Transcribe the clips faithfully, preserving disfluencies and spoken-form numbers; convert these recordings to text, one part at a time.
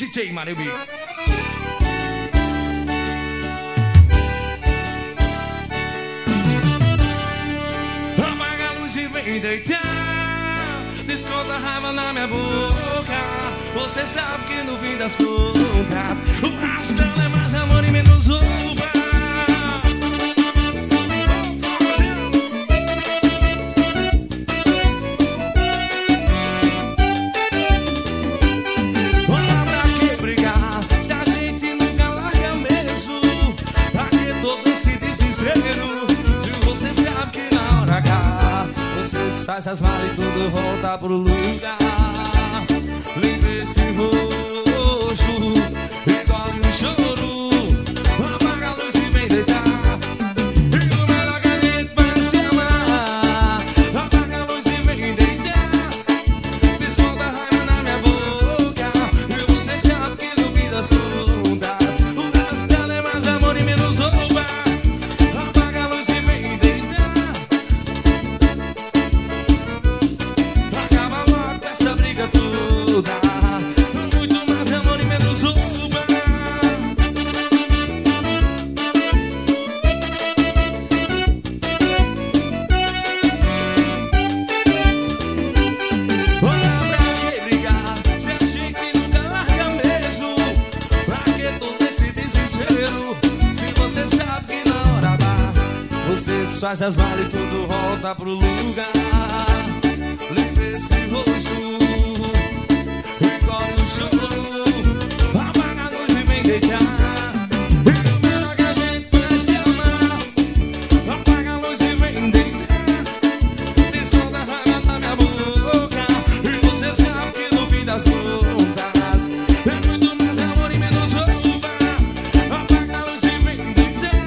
D J Mario Mix. Apaga a luz e vem deitar, desconta a raiva na minha boca. Você sabe que no fim das contas o resto dela é mais amor e menos roupa. Olha pra que brigar, se a gente nunca larga mesmo. Pra que todo esse desespero, se você sabe que na hora H você sai das malas e tudo volta pro lugar. Limpa esse rosto, engole o choro, apaga a luz e vem deitar. E o melhor que a gente vai se amar. Apaga a luz e vem deitar, desconta a raiva na minha boca. E você sabe que no fim das contas o resto dela é mais amor e menos roupa. Apaga a luz e vem deitar, acaba logo essa briga toda. Muito mais amor e menos roupa. Olha pra que brigar, se a gente nunca larga mesmo. Pra que todo esse desespero, se você sabe que na hora H você faz as malas e tudo volta pro lugar. Limpa esse rosto, engole o choro, apaga a luz e vem deitar. E o melhor que a gente vai se amar. Apaga a luz e vem deitar, desconta a raiva na minha boca. E você sabe que no fim das contas é muito mais amor e menos roupa. Apaga a luz e vem deitar,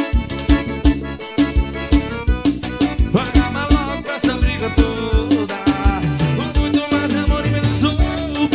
acaba logo com essa briga toda. Muito mais amor e menos roupa.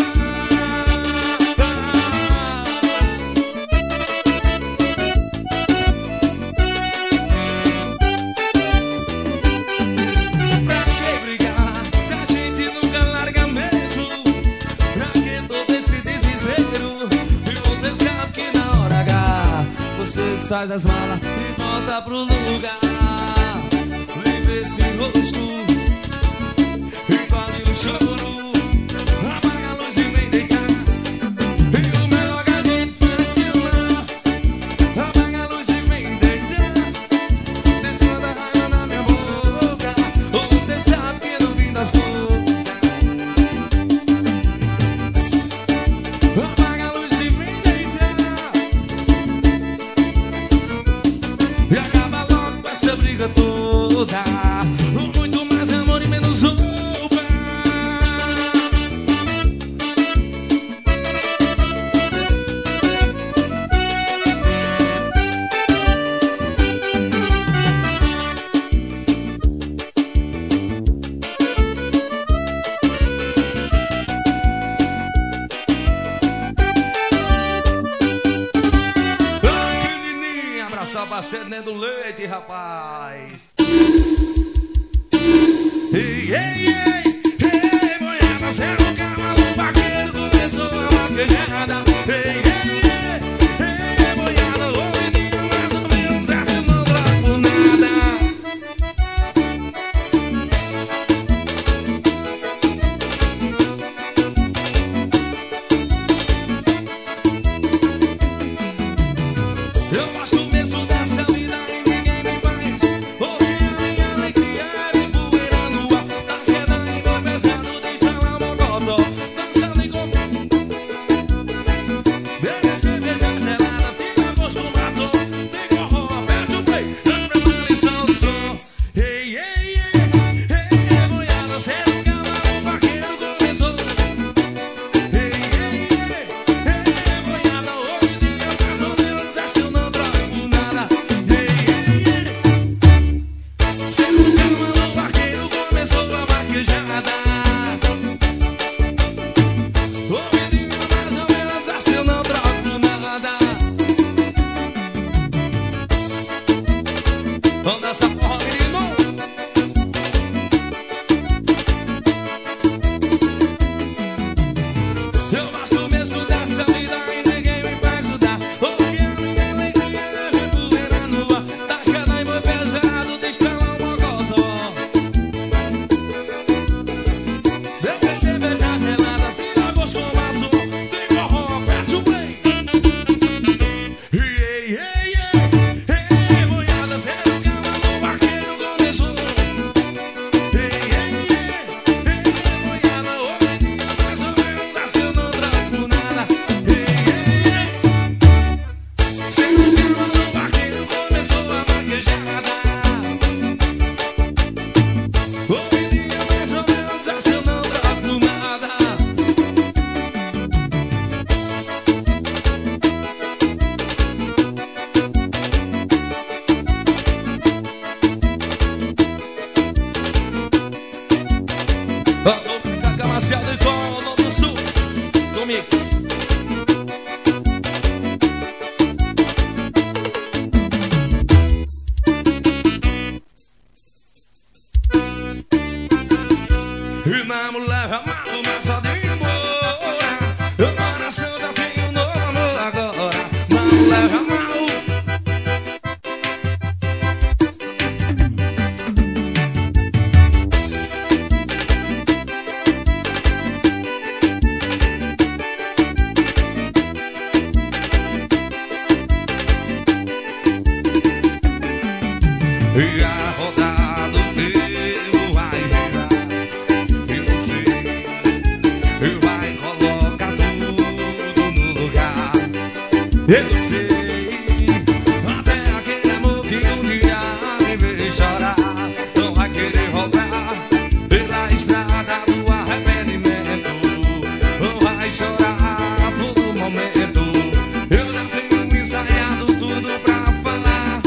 Pra que brigar, se a gente nunca larga mesmo? Pra que todo esse desespero, se você sabe que na hora H você sai das malas e volta pro lugar. Limpa esse rosto, engole o choro, apaga a luz e vem deitar. E o melhor que a gente faz se amar. Apaga a luz e vem deitar, desconta a raiva na minha boca. Ou você sabe que no fim das contas apaga a luz e vem deitar, e acaba logo com essa briga toda. Muito mais amor e menos roupa. Ai, menininha, abraçar o parceiro dentro do leite, rapaz. Ei, ei, ei, ei, boiada, cê é um cavalo vaqueiro, começou a vaquejada. Ei, ei, ei, ei, boiada, ô menino, mais ou menos essa não dá por nada. Eu gosto mesmo dessa vida e ninguém me faz. Hoje a minha alegria é empoeirando a tá queda e meu pesado deixa lá monótono. Dançando e com E na mulher amado, mas só de embora. Meu coração já tem um novo amor agora. Na mulher amado. E a rodada do tempo vai girar. E você vai colocar tudo no lugar. Eu sei, até aquele amor que um dia me fez chorar não vai querer voltar pela estrada do arrependimento. Não vai chorar a todo momento. Eu já tenho ensaiado tudo pra falar.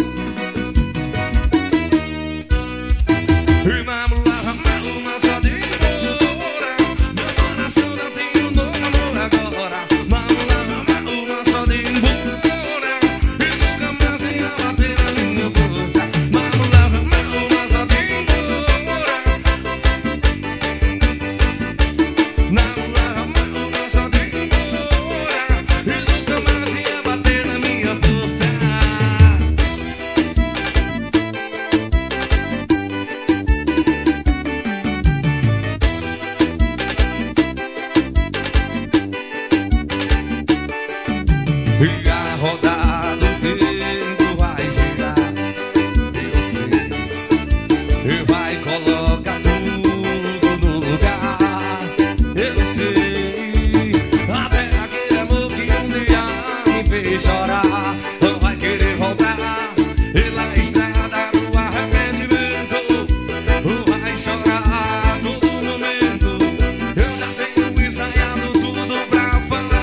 E na mulher amado, mas só de embora. Meu coração já tem um novo amor agora. Na mulher amado, mas só de embora. E nunca mais ia bater na minha porta. Na mulher amado, mas só de embora. Na mulher amado, mas só de embora. E nunca mais ia bater na minha porta. E a rodada do tempo vai girar. Eu sei, e vai colocar tudo no lugar. Eu sei, até aquele amor que um dia me fez chorar não vai querer voltar pela estrada do arrependimento. Vai chorar a todo momento. Eu já tenho ensaiado tudo pra falar.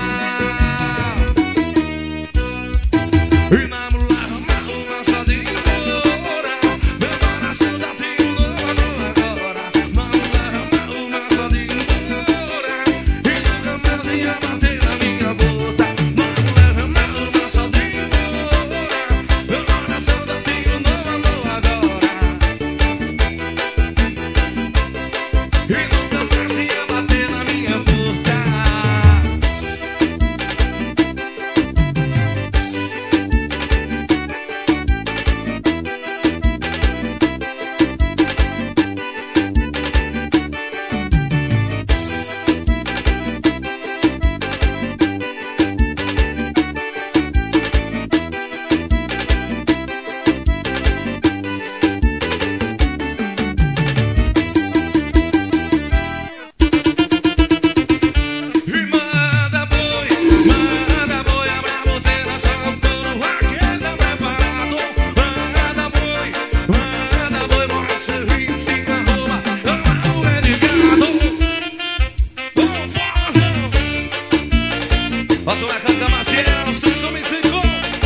E na mulher amado, mas só de embora. Meu coração já tem um novo amor agora. Na mulher amado, mas só de embora. E nunca mais ia bater na minha boca. Na mulher amado, mas só de embora. Meu coração já tem um novo amor agora. E nunca mais ia bater na minha porta. E manda boi, manda boi, abra a boteira, solta o vaqueiro tá preparado. Manda boi, manda boi, morre de sorriso, fica a roupa, ama o medicado. Vamos, forrozão. Bota uma canta maciel, o som me ficou.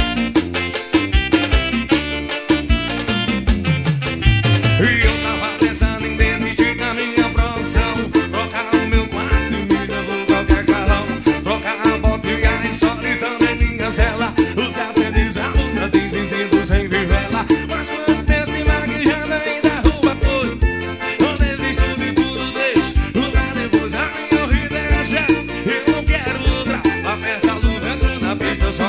E eu tava pensando em desistir da minha profissão, trocar o meu quarto e me levar qualquer carrão, trocar a bota e a solidão em minha cela, usar tênis, a outra desistindo sem vivela. Mas quando penso em maquiagem ainda rouba foi. Eu desisto de tudo, deixo lugar depois. A minha vida é essa, eu não quero outra. Aperta o vento na pista, só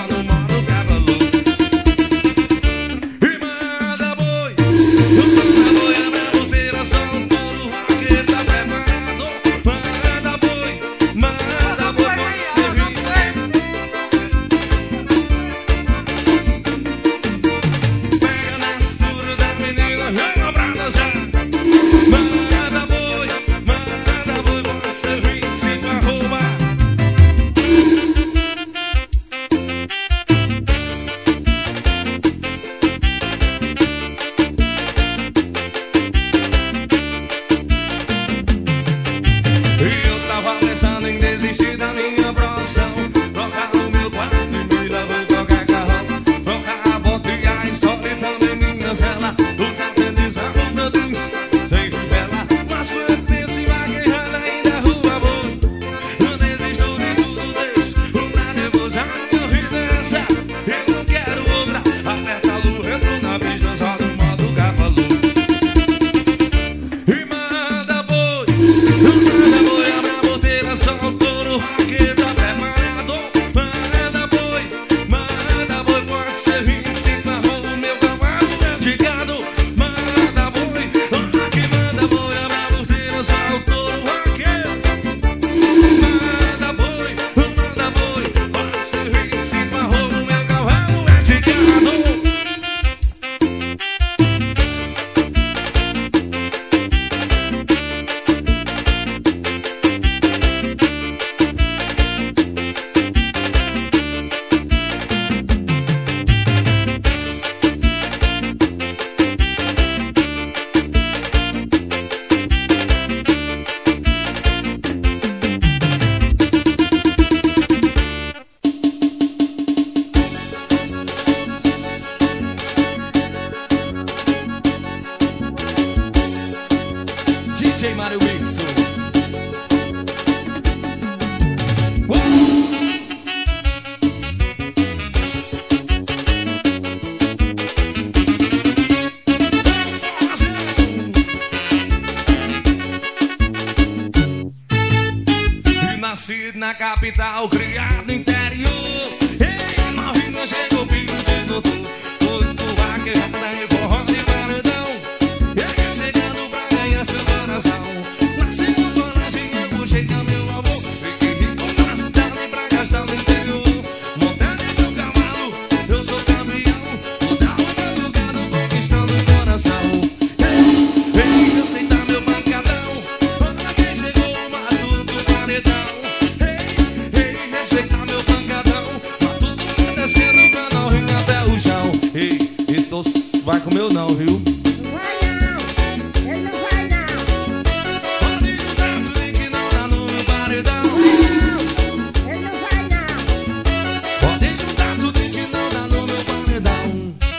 capital, criado no interior. Ei, novinha, chegou filho de doutor. Foi do vaquejada e forró de paredão. Ele chegando pra ganhar seu coração. Nasci no coragem, eu vou chegar meu avô. Fiquei rico na cidade pra gastar no interior. Montando em meu cavalo, eu sou campeão. Vou dar uma no gado, conquistando o coração. Ei, ei, aceitar meu pancadão. Olha quem chegou, mato do paredão. Ei, ei, respeitar meu pancadão. Mato do descendo o canal, ringue até o chão. Ei, esse doce vai comer ou não, viu? Não vai não, ele não vai não. Pode juntar tudo que não dá no meu paredão. Não, ele não vai não. Pode juntar tudo que não dá no meu paredão.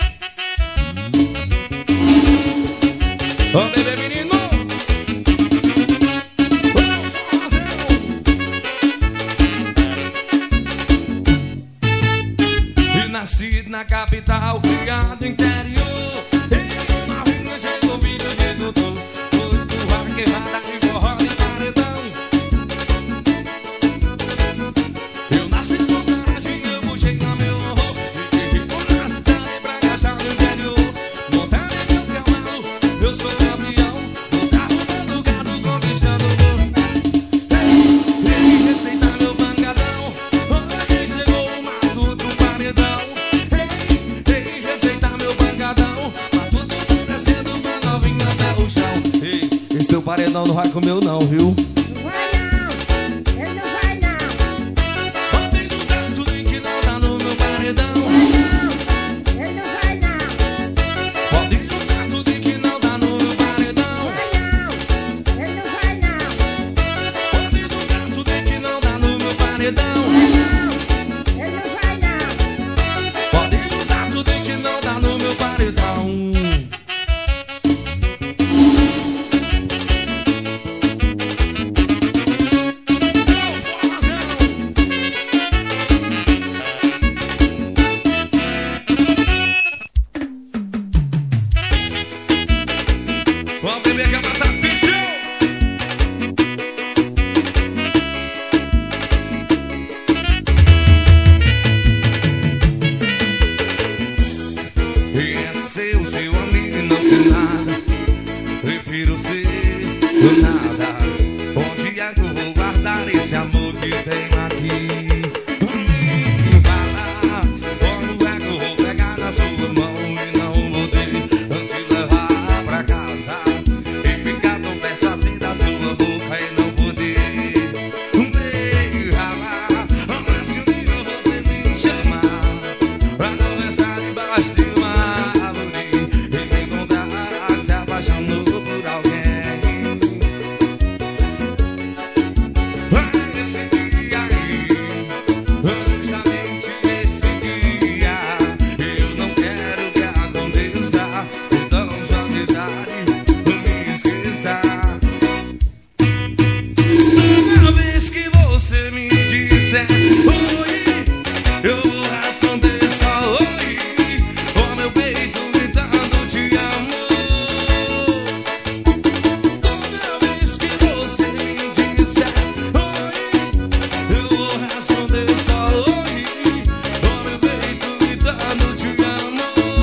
Ô, bebê menino. Ô, forrozão. E nascido na capital, criado no interior. Ei, novinha, chegou filho de doutor. Foi do vaquejada e forró de paredão. Eu nasci com coragem, eu vou chegar meu avô. Fiquei rico na cidade pra gastar no interior. Montando em meu cavalo, eu sou campeão. No carro dando gado, conquistando o mundo. Ei, ei, respeitar meu pancadão. Olha quem chegou, mato do paredão. Ei, ei, respeitar meu pancadão. Mato do descendo pra novinha até o chão. Ei, esse teu paredão não vai comer não, viu? Não vai não, ele não vai não. Pode juntar tudo que não dá no meu paredão. Não, ele não vai não. Pode juntar tudo que não dá no meu paredão. Não, ele não vai não. Pode juntar tudo que não dá no meu paredão. Não, ele não vai não. Pode juntar tudo que não dá no meu paredão. Vamos beber que a batata fechou. E é seu, seu amigo e não ser nada. Prefiro ser do nada. Onde é que eu vou guardar esse amor que tenho aqui? Me fala, quando é que eu vou pegar na sua mão e não vou ter te levar pra casa e ficar tão perto assim da sua boca e não poder beijar. Mas se um dia você me chamar pra conversar debaixo de uma árvore e me contar que se apaixonou por alguém. Esse dia aí, justamente esse dia, eu não quero que aconteça. Então só detalhe, não me esqueça. Uma vez que você me disser oi, eu vou responder só oi, com meu peito gritando te amo. Toda vez que você me disser oi, eu vou responder só oi, com meu peito gritando te amo.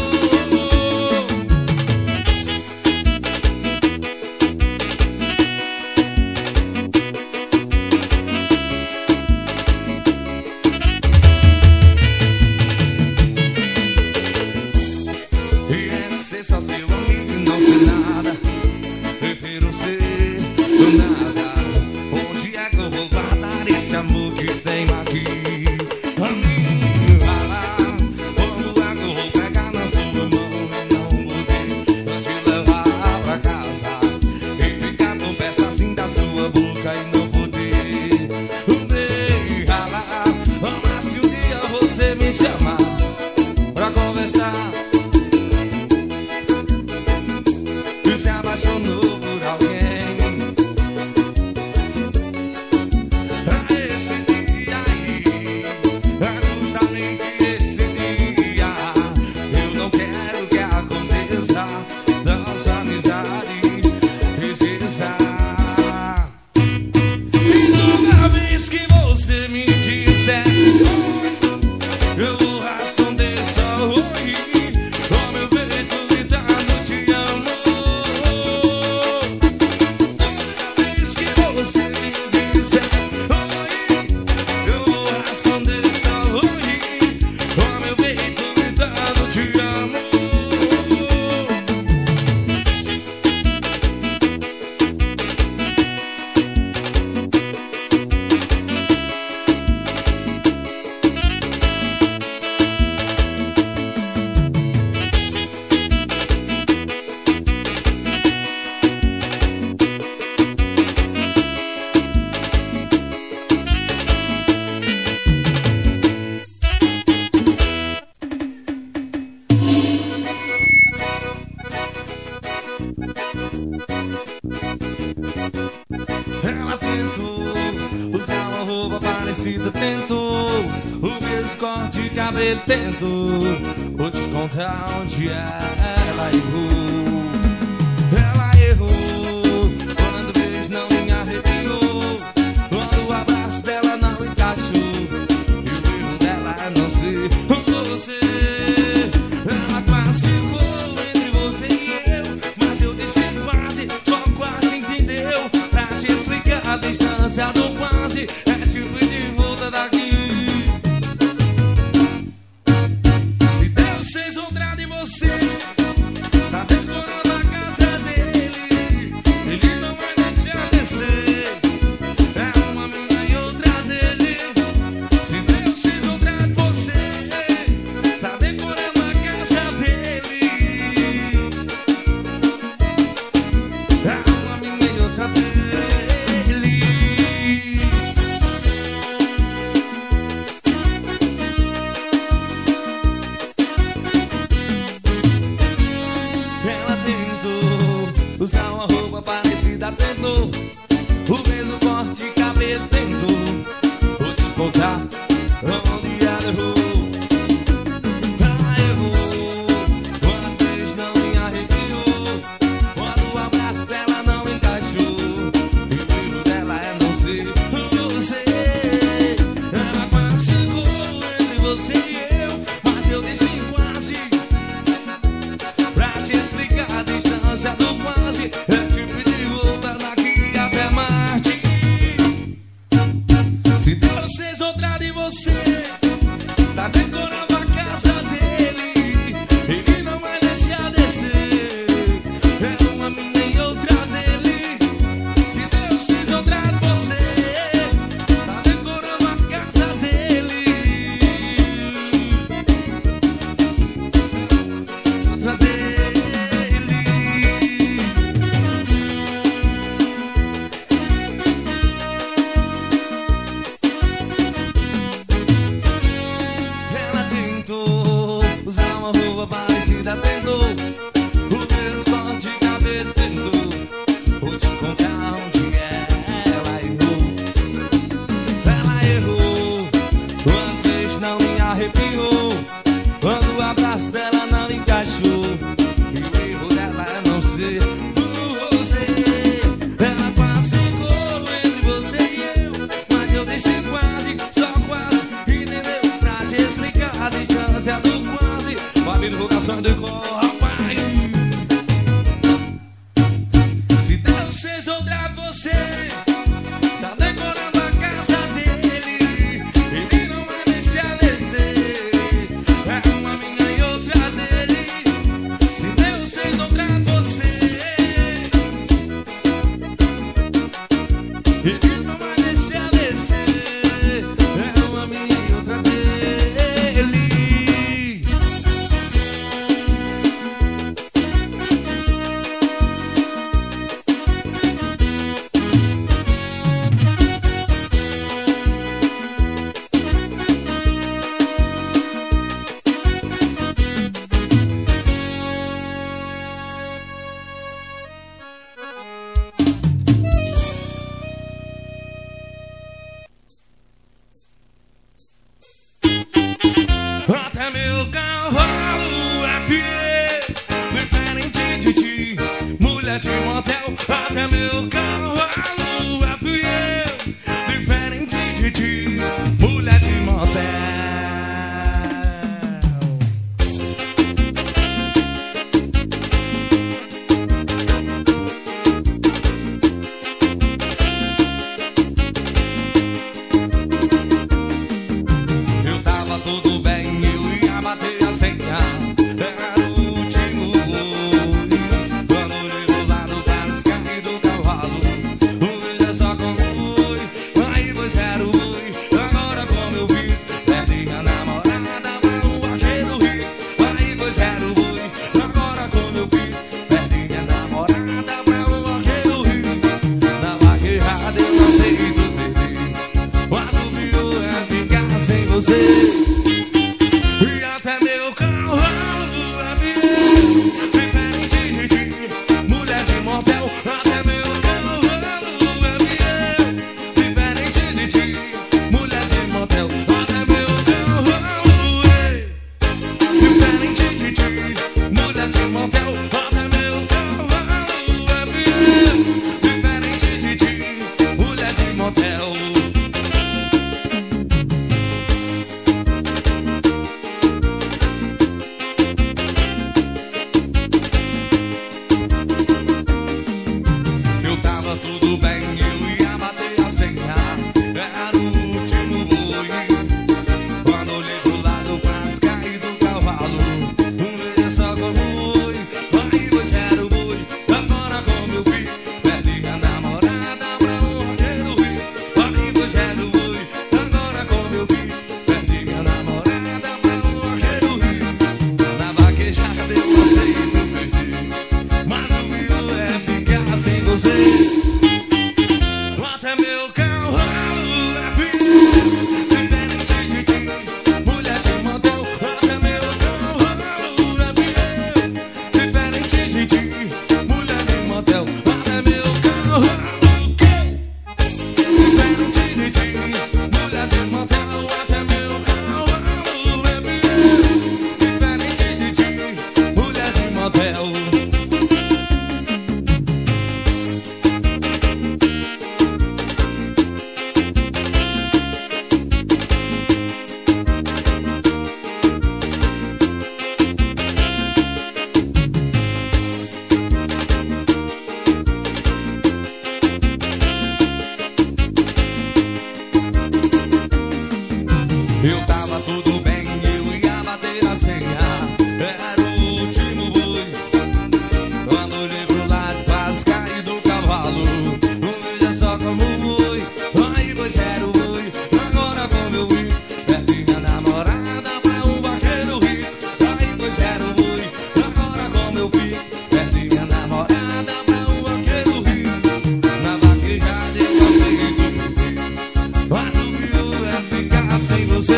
E é ser só seu amigo e não ser nada. Prefiro ser do nada. Onde é que eu vou guardar esse amor que tenho aqui? A mim fala, como é que eu vou pegar na sua mão e não poder te levar pra casa e ficar tão perto assim da sua boca e não poder beijar. Mas se um dia você me chamar pra conversar e se apaixonou por alguém, esse dia aí, Eu vou responder só oi, com meu peito gritando te amo. Toda vez que você me disser oi, eu vou responder só oi, com meu peito gritando te amo. Ela tentou usar uma roupa parecida, tentou o mesmo corte de cabelo, tentou. Vou te contar onde ela errou. Ela errou quando o beijo não me arrepiou, quando o abraço dela não encaixou, e o erro dela é não ser você. Ela quase ficou entre você e eu, mas eu disse quase, só quase entendeu. Pra te explicar a distância do quase, é tipo ir de volta daqui. Se Deus fez outra de você, tá decorando a casa dele, ele não vai deixar descer. É uma minha e outra dele. Se Deus fez outra de você, tá decorando a casa dele. É uma minha e outra dele. Ela tentou usar uma roupa parecida, tentou o mesmo corte de cabelo, tentou. Vou te contar onde ela errou. Ela errou quando o beijo não me arrepiou, quando o abraço dela não encaixou, e o erro dela é não ser você. Ela quase ficou entre você e eu, mas eu disse quase, pra te explicar a distância do quase, é tipo de volta daqui até Marte. Se Deus fez outra de você, tá decorando a casa dele, ele não vai deixar descer. É uma minha e outra dele. Se Deus fez outra de você, tá decorando a casa dele. Outra dele. Ela tentou usar uma roupa parecida, tentou o mesmo corte de cabelo, tentou. Vou te contar onde ela errou. Ela errou quando o beijo não me arrepiou, quando o abraço dela não encaixou, e o erro dela é não ser você. Ela quase ficou entre você e eu, mas eu deixei quase, só quase entendeu. Pra te explicar a distância do quase, vai vir vocação de cor, rapaz. Se Deus fez outra de você, tá decorando a casa dele, ele não vai deixar descer. É uma minha e outra dele. Se Deus fez outra de você, ele não vai deixar descer. É uma minha e outra dele. Até meu cavalo é fiel, diferente de ti, mulher de motel. Até meu cavalo é fiel, diferente de ti, mulher de motel. você. E até meu cavalo é fiel, diferente de ti, mulher de motel. Até meu cavalo é fiel, diferente de ti, mulher de motel. Até meu cavalo é diferente de ti, mulher de motel. Até meu cavalo é fiel, diferente de ti, mulher de motel. Tudo bem, eu ia bater a senha, era o último boi. Quando olhei pro lado, quase caí do cavalo. Um dia só como foi, aí você era o boi. Agora como eu vi, perdi minha namorada pra um roqueiro rir. Aí você era o boi, agora como eu vi, perdi minha namorada pra um roqueiro rir. Na vaquejada eu passei e não perdi, mas o meu é ficar sem você. Até meu cavalo é fiel, diferente de ti, mulher de motel. Até meu cavalo é fiel, diferente de ti, mulher de motel. Até meu cavalo diferente de ti, mulher de motel. Até meu cavalo é fiel, diferente de ti, mulher de motel. Eu tava tudo bem, eu ia bater a senha, era o último boi. Quando olhei pro lado, quase caí do cavalo. Um dia só como boi, aí você era o boi. Agora como eu vi, perdi minha namorada pra um vaqueiro rir. Aí você era o boi, agora como eu vi, perdi minha namorada pra um vaqueiro rir. Na vaquejada eu passei e dormi, mas o meu é ficar sem você.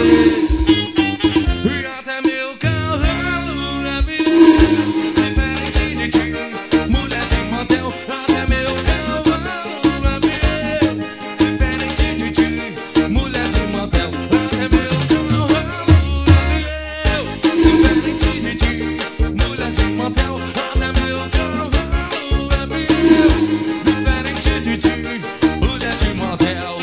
E até meu cavalo é fiel, diferente de ti, mulher de motel. Até meu cavalo é fiel, diferente de ti, mulher de motel. Até meu cavalo é fiel, diferente de ti, mulher de motel. Até meu cavalo é fiel, diferente de ti, mulher de motel.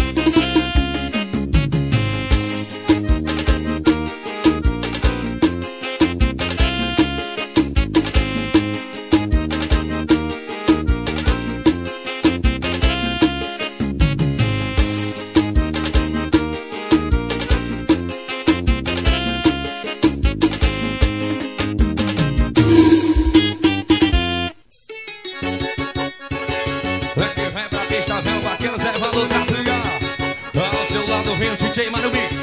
Vem, vem pra pista, vem o vaqueiro Zé Valor Capriá. Ao seu lado vem o D J Mano Mix.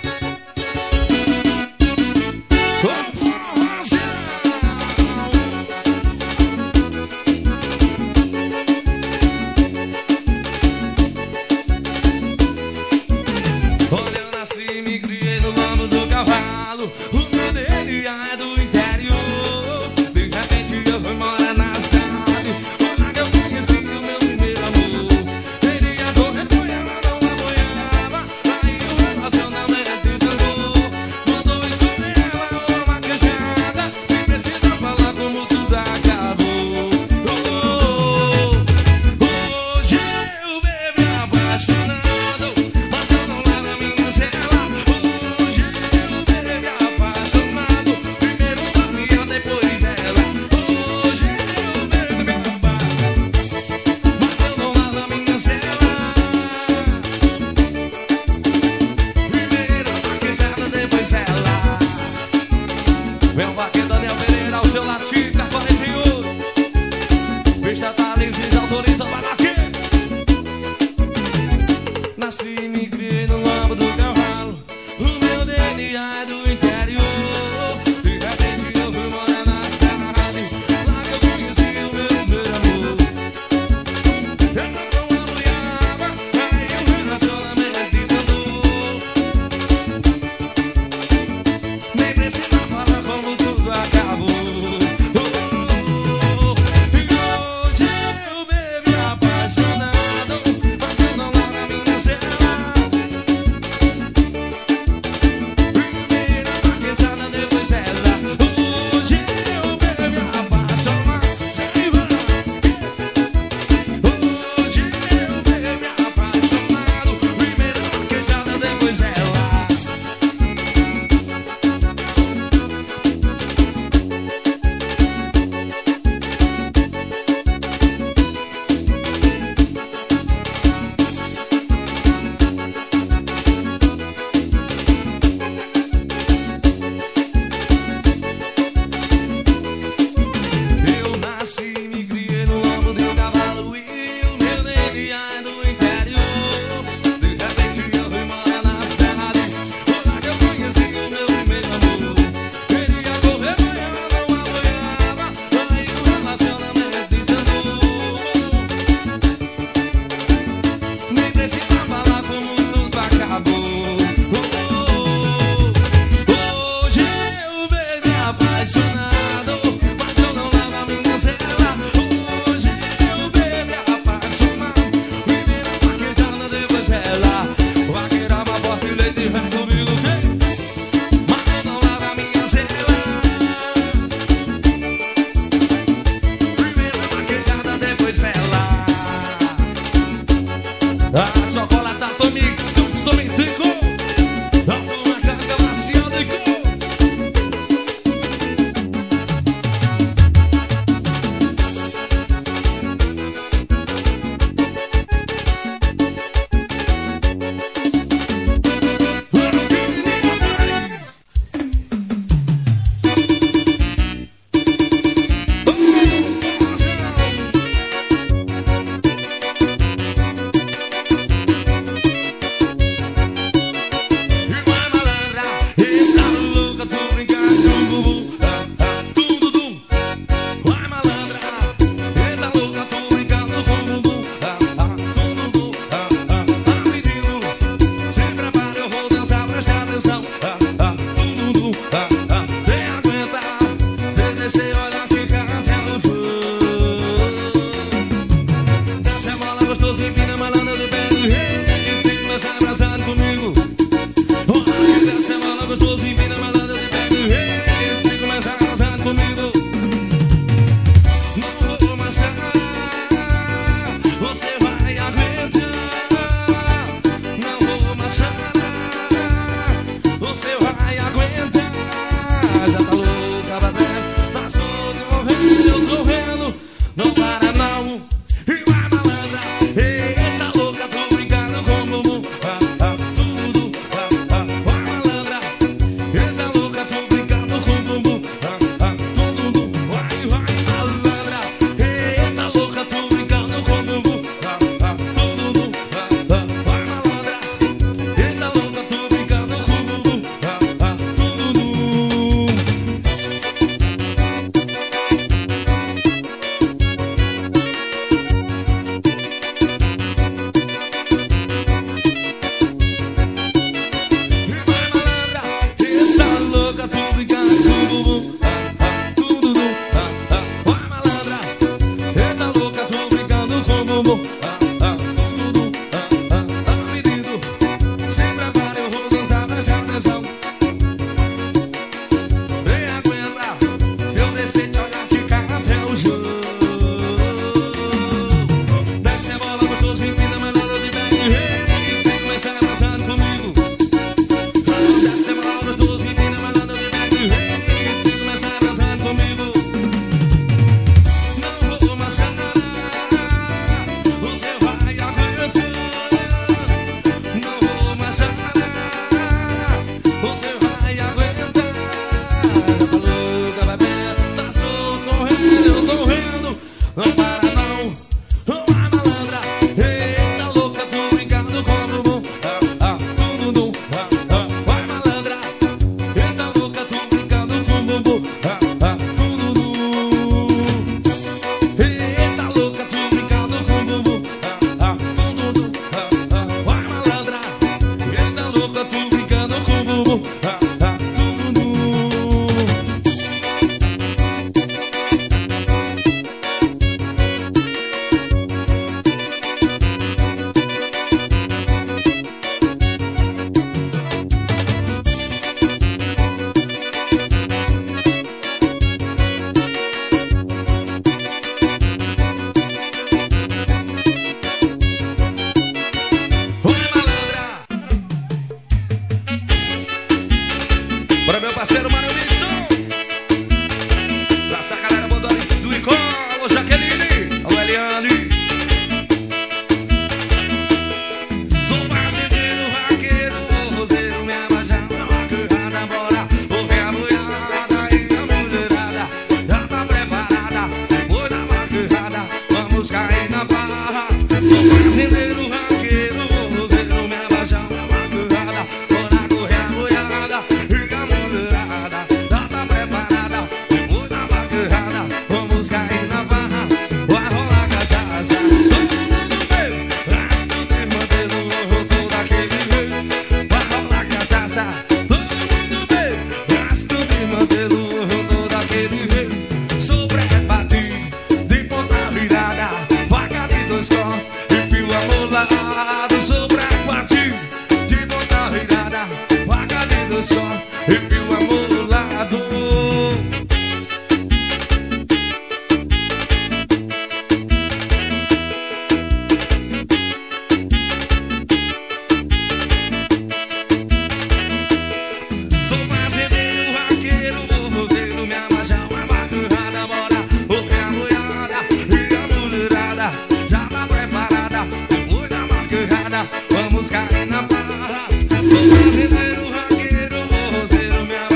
Olha, eu nasci e me criei no lombo do cavalo. O meu D N A é do interior. De repente eu fui morar na cidade, lá que eu conheci o meu primeiro amor. Ele ia correr, foi ela não apoiava. Aí o relacionamento desandou. Mandou escolher ela uma vaquejada e precisa falar como tudo acabou. Oh, hoje eu bebo apaixonado, mas não leva minha cela. Hoje eu bebo apaixonado, primeiro dormia, depois ela. Hoje eu bebo apaixonado, mas eu não lavo minha cela. Primeiro vaquejada, depois ela. Vem o vaqueiro Daniel Pereira, ao seu latinho, da quarenta e oito. Pista tá livre, já autoriza, vai bater. Nasci e me criei no lombo do cavalo. O meu D N A é do interior. De repente eu fui morar na cidade, lá que eu conheci o meu primeiro amor. Eu não apoiava, aí o relacionamento desandou. pressão. Ah, ah, tum, tum, ah, ah. Sem aguentar, sem descer, olha, fica até o chão. Desce a bola gostoso, empina, malandro do pé do rei. Se começa abraçado comigo. Desce a bola gostoso, empina, malandro do pé do rei. Se começa abraçado comigo. Não vou mais parar, você vai aguentar. Não vou mais parar, você vai aguentar. Já tá louca, bater, tá solto e morrendo, eu tô vendo. Não para não, e vai malandra. Eita louca, tô brincando com o bumbum. Ah, ah, tudo, ah, ah, vai malandra. Eita louca, tô brincando com o bumbum. Ah, ah, tudo, vai, vai malandra. Eita louca, tô brincando com o bumbum. Ah, ah, tudo, ah, ah, vai malandra. Eita louca, tô brincando com o bumbum. Ah, ah, tudo. E vai malandra, eita louca, tô brincando com o bumbum. Ah, ah, tudo, ah, ah, vai malandra. Eita louca, tô brincando com o bumbum. Ah, ah, tudo, ah, ah, ah, menino. Se prepara, eu vou dançar, presta atenção. Vem aguentar, se eu descer, te olhar, fica até o chão. Desce a bola gostoso, empina, malandro de pé de rei. Se começar abraçado comigo. Desce a bola gostoso, empina, malandro de pé de rei. Se começar abraçado comigo. Não vou mais parar, você vai aguentar. Não vou mais parar, você vai aguentar. Tá louca, vai ver, tá solto, correndo, eu tô vendo. Não para não, não vai malandra. Eita louca, tô brincando com o bumbum. Ah, ah, tudo, ah, ah, vai malandra. Eita louca, tô brincando com o bumbum. Ah, ah, tudo. Eita louca, tô brincando com o bumbum. Ah, ah, tudo, ah, ah, vai malandra. Eita louca, tô brincando com o bumbum. Ah, ah, tudo. Vai malandra. Bora meu parceiro Mário Wilson. Abraça a galera boa do Icó. Alô Jaqueline, alô Eliane. Sou fazendeiro, vaqueiro, roseiro, me abaixar na macarrada, bora. Ouve a boiada e a mulherada já tá preparada. Depois da macarrada, vamos cair na barra. Sou fazendeiro, vaqueiro, roseiro, me abaixar na macarrada, bora correr a boiada e a mulherada já tá preparada. Depois da macarrada, vamos cair na barra. Vai rolar cachaça, todo mundo bebe, rasta de mantelo, todo daquele jeito. Vai rolar cachaça, todo mundo bebe, rasta de mantelo, todo daquele jeito. Sou pré-batido, de ponta virada, vaca de dois cortes e fio amolado. Sou pré-batido, de ponta virada, vaca de dois cortes e fio amolado. Sou fazendeiro, vaqueiro, roseiro, me abaixar uma macarrada, bora. Ouve a boiada e a mulherada já tá preparada. Depois da macarrada, vamos cair na barra. Sou fazendeiro, vaqueiro, roseiro, me abaixar.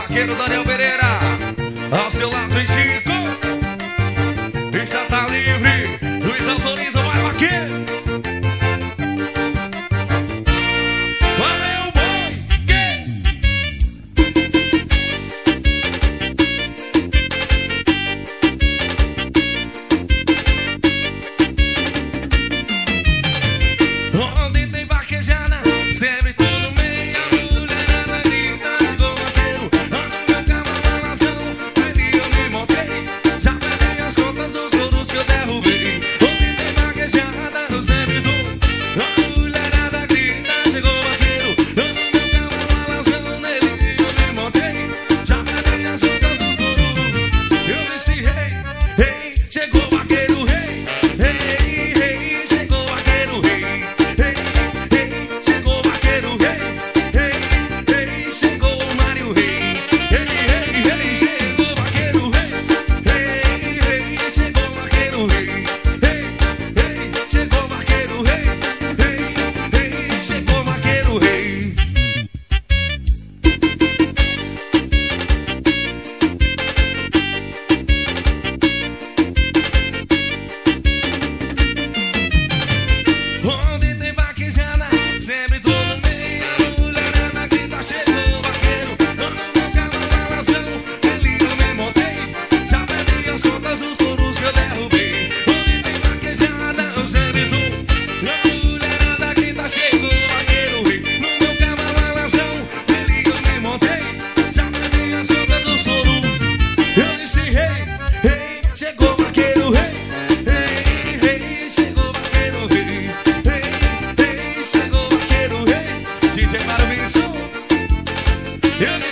vaqueiro Daniel Pereira. Ao seu lado vem Chico. E já tá livre. Luiz autoriza, vai vaqueiro. Valeu, boi. Onde tem vaquejada, sempre tudo bem. A mulherada grita, chegou o vaqueiro. Ando meu cavalo balançando, ali eu me montei. Já perdi as contas dos touros que eu derrubei. Onde tem vaquejada, eu sempre dou. A mulherada grita, chegou o vaqueiro. Ando meu cavalo balançando, nele eu me montei. Já perdi as contas dos touros. Eu disse rei, rei, chegou o vaqueiro, rei, rei, rei, chegou o vaqueiro, rei. Chegou o vaqueiro rei, rei, rei, chegou o Mário rei, rei, rei, rei, chegou o vaqueiro rei, rei, rei, chegou o vaqueiro rei, rei, rei, chegou o vaqueiro rei, rei, rei, chegou o vaqueiro rei. Onde tem vaquejada, sempre tudo bem. A mulherada grita, chegou o vaqueiro. Ando meu cavalo balançando, ele eu me montei. Já perdi as contas dos touros que eu derrubei. Onde tem vaquejada, eu sempre dou. A mulherada grita, chegou o vaqueiro rei. No meu cavalo balançando, ele eu me montei. Já perdi as contas dos touros. Eu disse rei, rei, chegou o vaqueiro rei. Rei, rei, chegou o vaqueiro rei. Rei, rei, chegou o vaqueiro rei. D J Mário Wilson. Eu